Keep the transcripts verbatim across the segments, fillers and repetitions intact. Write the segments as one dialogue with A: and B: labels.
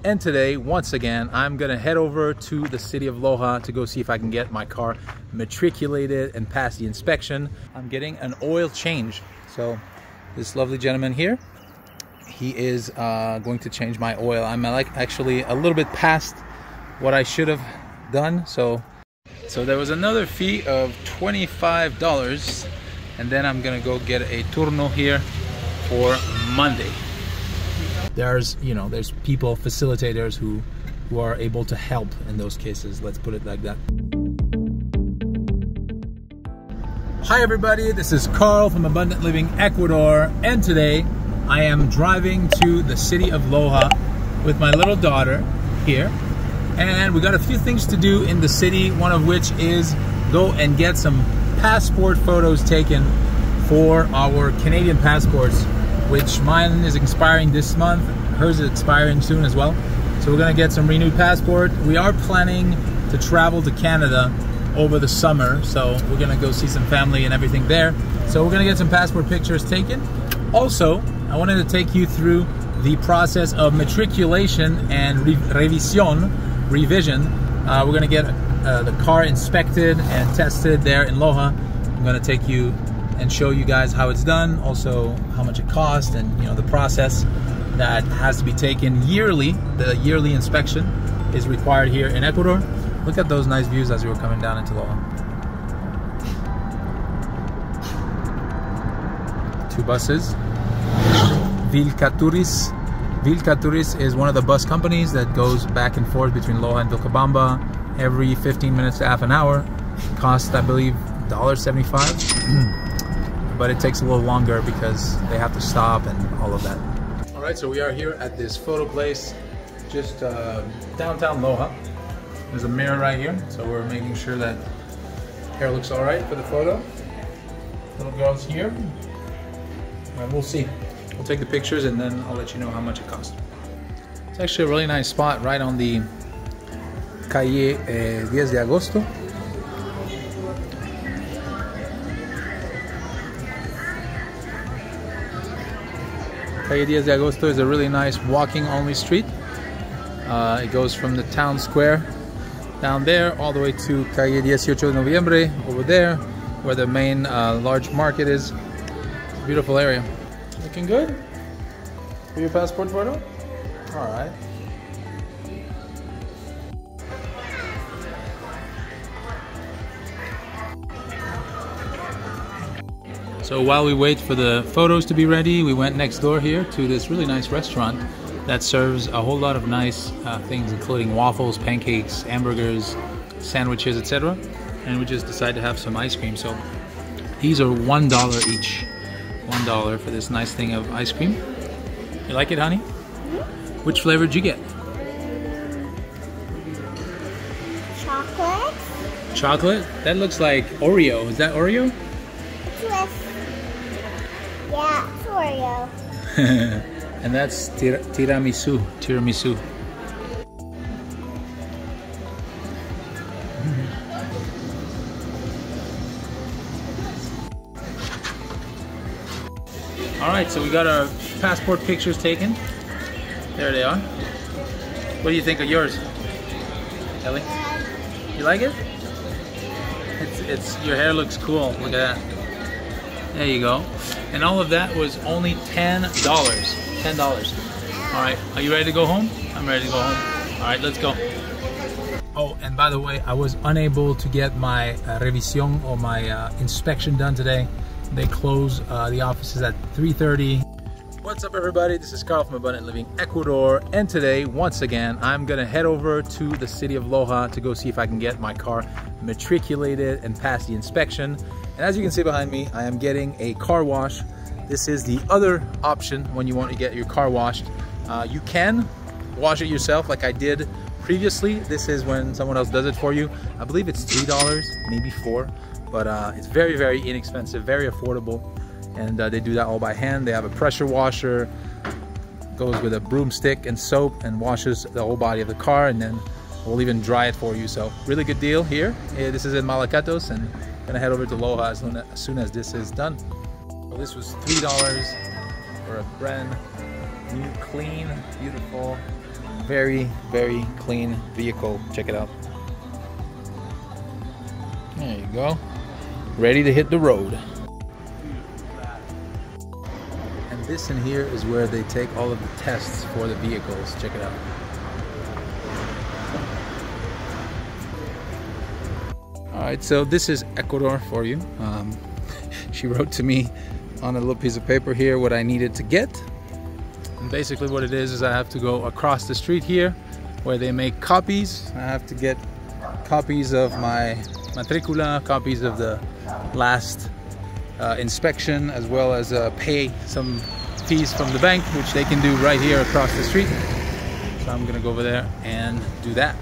A: and today, once again, I'm gonna head over to the city of Loja to go see if I can get my car matriculated and pass the inspection. I'm getting an oil change. So this lovely gentleman here, he is uh, going to change my oil. I'm like actually a little bit past what I should have done. So, so there was another fee of twenty-five dollars, and then I'm gonna go get a turno here for Monday. There's, you know, there's people, facilitators who, who are able to help in those cases. Let's put it like that. Hi everybody, this is Carl from Abundant Living Ecuador, and today I am driving to the city of Loja with my little daughter here. And we got a few things to do in the city, one of which is go and get some passport photos taken for our Canadian passports, which mine is expiring this month, hers is expiring soon as well. So we're gonna get some renewed passport. We are planning to travel to Canada over the summer, so we're gonna go see some family and everything there. So we're gonna get some passport pictures taken. Also, I wanted to take you through the process of matriculation and re revision, revision. Uh, we're gonna get uh, the car inspected and tested there in Loja. I'm gonna take you and show you guys how it's done, also how much it costs, and you know the process that has to be taken yearly. The yearly inspection is required here in Ecuador. Look at those nice views as we were coming down into Loja. Two buses. Vilcaturis. Vilcaturis is one of the bus companies that goes back and forth between Loja and Vilcabamba every fifteen minutes to half an hour. Costs, I believe, one dollar seventy-five. But it takes a little longer because they have to stop and all of that. All right, so we are here at this photo place, just uh, downtown Loja. There's a mirror right here, so we're making sure that hair looks all right for the photo. Little girl's here, and we'll see. We'll take the pictures and then I'll let you know how much it costs. It's actually a really nice spot right on the calle eh, diez de agosto. Calle diez de agosto is a really nice walking only street. Uh, it goes from the town square down there all the way to Calle dieciocho de noviembre over there where the main uh, large market is. Beautiful area. Looking good? For your passport photo? Alright. So while we wait for the photos to be ready, we went next door here to this really nice restaurant that serves a whole lot of nice uh, things, including waffles, pancakes, hamburgers, sandwiches, et cetera. And we just decided to have some ice cream. So these are one dollar each. One dollar for this nice thing of ice cream. You like it, honey? Mm-hmm. Which flavor did you get?
B: Chocolate.
A: Chocolate? That looks like Oreo. Is that Oreo?
B: Twist. Yeah, it's Oreo.
A: And that's tir tiramisu. Tiramisu. All right, so we got our passport pictures taken. There they are. What do you think of yours, Ellie? You like it? It's, it's your hair looks cool. Look at that. There you go. And all of that was only ten dollars. ten dollars. All right, are you ready to go home? I'm ready to go home. All right, let's go. Oh, and by the way, I was unable to get my uh, revisión or my uh, inspection done today. They close uh, the offices at three thirty. What's up everybody, this is Carl from Abundant Living Ecuador, and today, once again, I'm gonna head over to the city of Loja to go see if I can get my car matriculated and pass the inspection. And as you can see behind me, I am getting a car wash. This is the other option when you want to get your car washed. Uh, you can wash it yourself like I did previously. This is when someone else does it for you. I believe it's three dollars, maybe four, but uh, it's very, very inexpensive, very affordable. And uh, they do that all by hand. They have a pressure washer, goes with a broomstick and soap and washes the whole body of the car, and then we'll even dry it for you. So really good deal here. Yeah, this is in Malacatos, and I'm gonna head over to Loja as soon as, as, soon as this is done. So this was three dollars for a brand new, clean, beautiful very, very clean vehicle. Check it out. There you go. Ready to hit the road. And this in here is where they take all of the tests for the vehicles. Check it out. Alright, so this is Ecuador for you. Um, she wrote to me on a little piece of paper here what I needed to get. And basically what it is is I have to go across the street here where they make copies. I have to get copies of my matricula, copies of the last uh, inspection, as well as uh, pay some fees from the bank, which they can do right here across the street. So I'm gonna go over there and do that.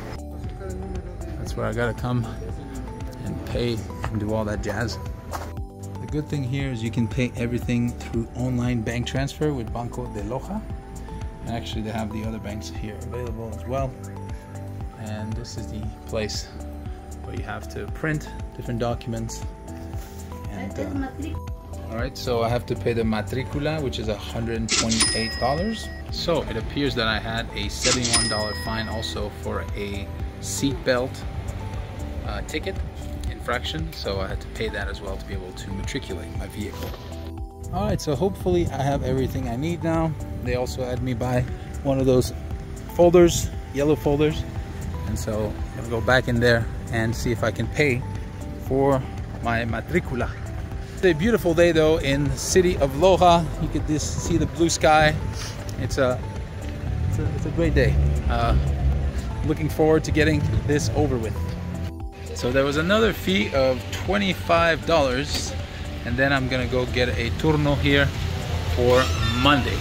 A: That's where I gotta come and pay and do all that jazz. The good thing here is you can pay everything through online bank transfer with Banco de Loja. And actually they have the other banks here available as well. And this is the place where you have to print different documents. And uh, all right, so I have to pay the matricula, which is one hundred twenty-eight dollars. So it appears that I had a seventy-one dollar fine also for a seatbelt uh, ticket infraction. So I had to pay that as well to be able to matriculate my vehicle. All right, so hopefully I have everything I need now. They also had me buy one of those folders, yellow folders. And so I'm gonna go back in there and see if I can pay for my matricula. It's a beautiful day though in the city of Loja. You could just see the blue sky. It's a, it's a, it's a great day. Uh, looking forward to getting this over with. So there was another fee of twenty-five dollars, and then I'm gonna go get a turno here for Monday.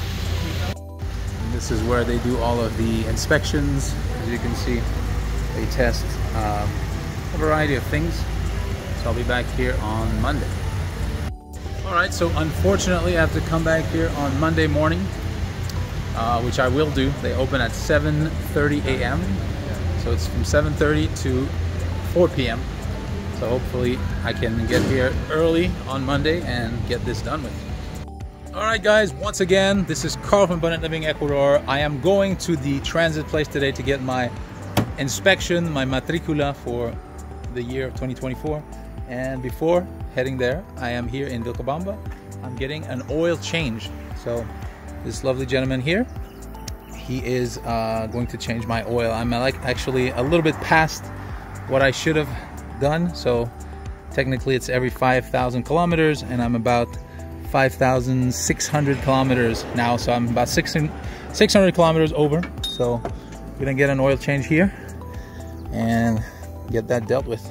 A: And this is where they do all of the inspections. As you can see, they test um, a variety of things. So I'll be back here on Monday. All right, so unfortunately I have to come back here on Monday morning, uh, which I will do. They open at seven thirty a m So it's from seven thirty to four p m So hopefully I can get here early on Monday and get this done with. All right, guys, once again, this is Carl from Abundant Living Ecuador. I am going to the transit place today to get my inspection, my matricula for the year of twenty twenty-four. And before heading there, I am here in Vilcabamba. I'm getting an oil change. So this lovely gentleman here, he is uh, going to change my oil. I'm like actually a little bit past what I should have done. So technically it's every five thousand kilometers, and I'm about five thousand six hundred kilometers now. So I'm about six hundred kilometers over. So we're gonna get an oil change here and get that dealt with.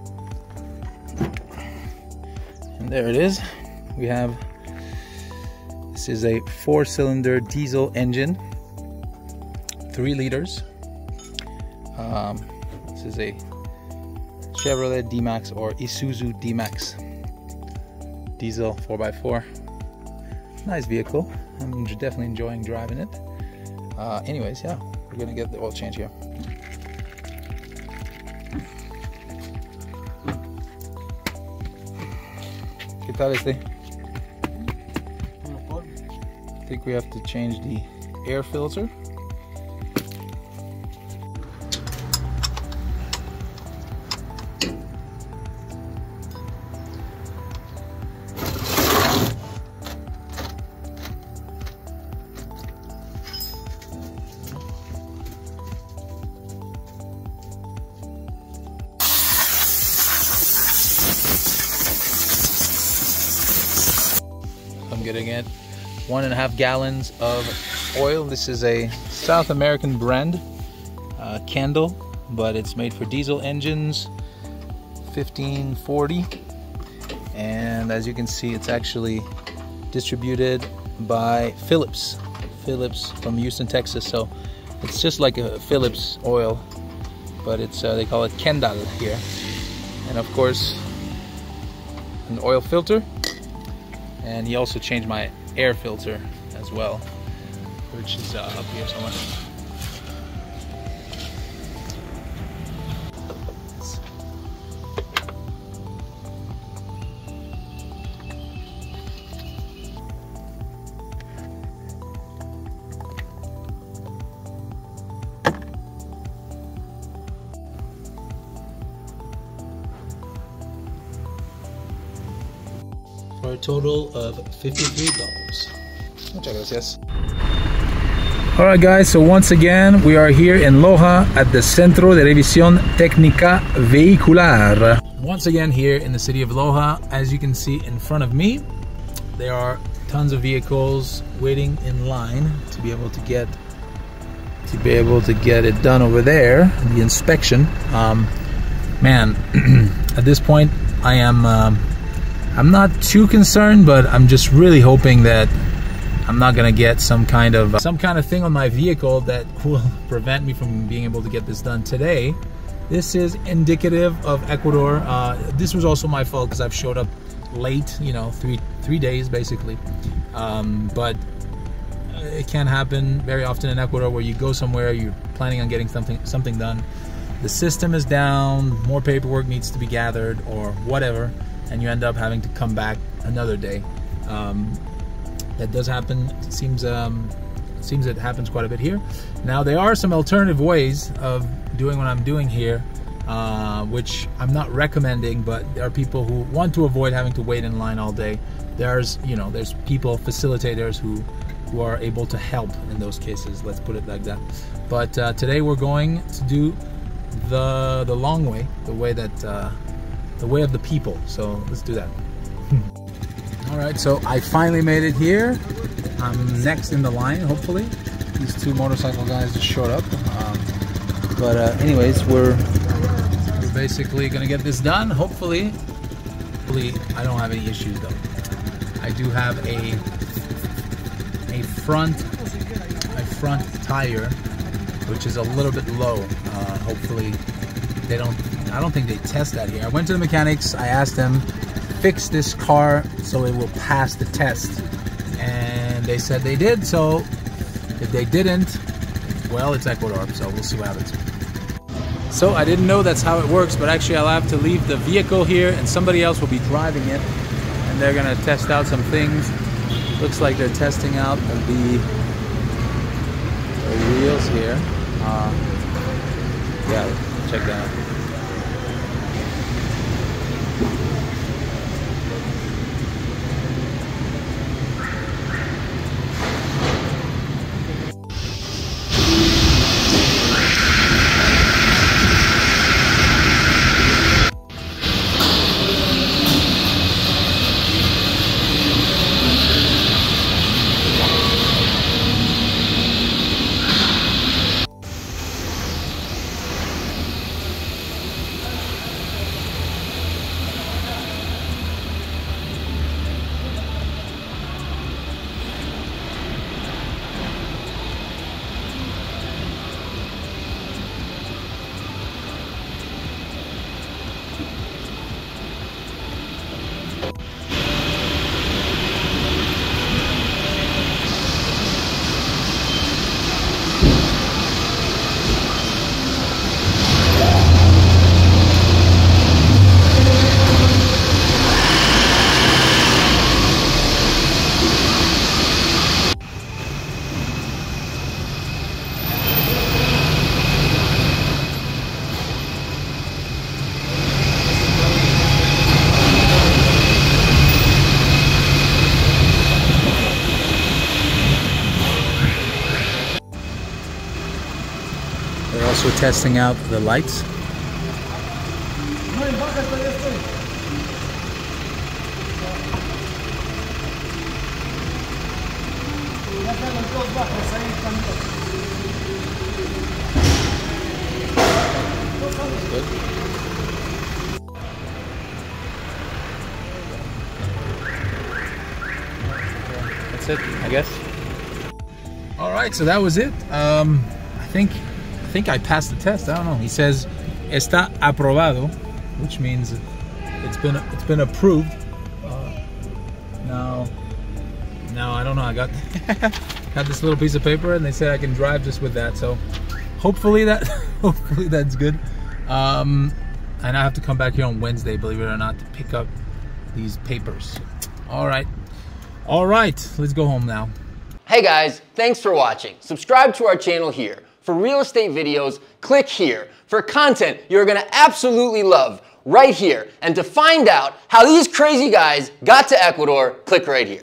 A: And there it is. We have, this is a four cylinder diesel engine, three liters. Um, this is a Chevrolet D-Max or Isuzu D-Max diesel four by four. Nice vehicle. I'm definitely enjoying driving it. Uh, anyways, yeah, we're gonna get the oil change here. ¿Qué tal este? I think we have to change the air filter. I'm getting it one and a half gallons of oil. This is a South American brand uh, candle, but it's made for diesel engines, fifteen forty. And as you can see, it's actually distributed by Phillips. Phillips from Houston, Texas. So it's just like a Phillips oil, but it's uh, they call it Kendall here. And of course, an oil filter. And he also changed my air filter as well, which is uh, up here somewhere. for a total of fifty-three dollars. Muchas gracias. Alright guys, so once again we are here in Loja at the Centro de Revisión Técnica Vehicular. Once again here in the city of Loja. As you can see in front of me, there are tons of vehicles waiting in line to be able to get to be able to get it done over there, the inspection. Um, man, at this point I am um, I'm not too concerned, but I'm just really hoping that I'm not gonna get some kind of some kind of thing on my vehicle that will prevent me from being able to get this done today. This is indicative of Ecuador. Uh, this was also my fault because I've showed up late, you know, three three days basically. Um, but it can happen very often in Ecuador where you go somewhere, you're planning on getting something something done. The system is down, more paperwork needs to be gathered or whatever, and you end up having to come back another day. Um, That does happen. It seems um, seems it happens quite a bit here. Now there are some alternative ways of doing what I'm doing here, uh, which I'm not recommending. But there are people who want to avoid having to wait in line all day. There's you know there's people, facilitators who who are able to help in those cases. Let's put it like that. But uh, today we're going to do the the long way, the way that uh, the way of the people. So let's do that. Alright, so I finally made it here. I'm next in the line, hopefully. These two motorcycle guys just showed up. Um, but uh, anyways, we're, we're basically gonna get this done, hopefully. Hopefully, I don't have any issues though. I do have a a front a front tire, which is a little bit low. Uh, hopefully, they don't. I don't think they test that here. I went to the mechanics. I asked them, fix this car so it will pass the test, and they said they did. So if they didn't, well, it's Ecuador, so we'll see what happens. So I didn't know that's how it works, but actually I'll have to leave the vehicle here and somebody else will be driving it, and they're gonna test out some things. Looks like they're testing out the, the wheels here. Uh, yeah, check that out. They're also testing out the lights. Good. That's it, I guess. All right, so that was it. Um, I think I think I passed the test. I don't know. He says está aprobado, which means it's been it's been approved. Uh, now, now I don't know. I got got this little piece of paper, and they said I can drive just with that. So hopefully that hopefully that's good. Um, and I have to come back here on Wednesday, believe it or not, to pick up these papers. All right, all right. Let's go home now.
C: Hey guys, thanks for watching. Subscribe to our channel here. For real estate videos, click here. For content you're gonna absolutely love, right here. And to find out how these crazy guys got to Ecuador, click right here.